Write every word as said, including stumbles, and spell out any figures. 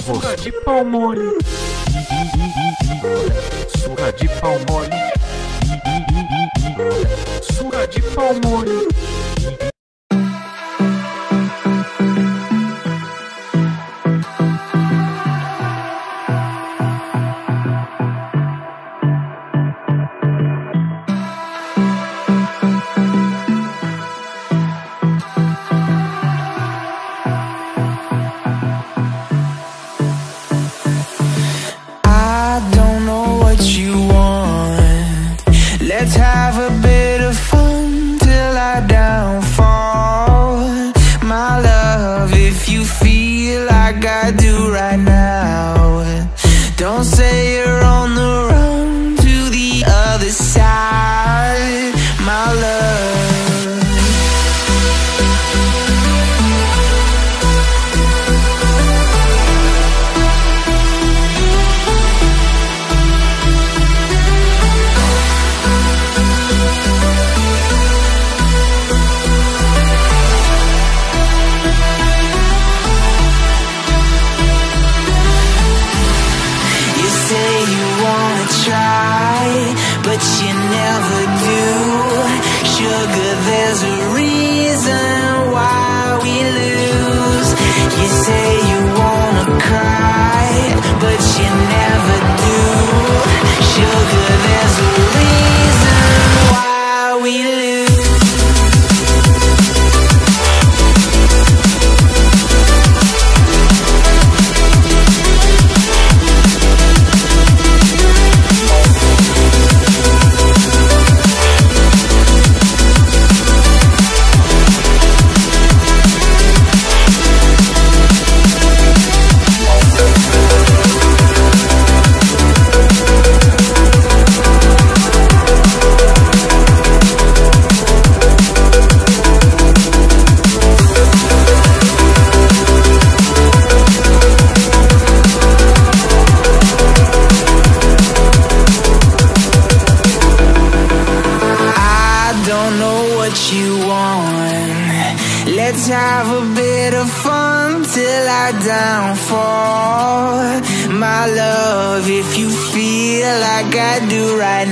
Surra de pau mole, surra de pau mole, surra de pau mole. Let's have a bit of fun till I downfall. My love, if you feel like I do right now, don't say you're on the run to the other side, my love. But you never do. Sugar, there's a reason why we lose. You say you wanna cry, but you never do. Sugar, there's a reason why we lose. Let's have a bit of fun till I downfall. My love, if you feel like I do right now.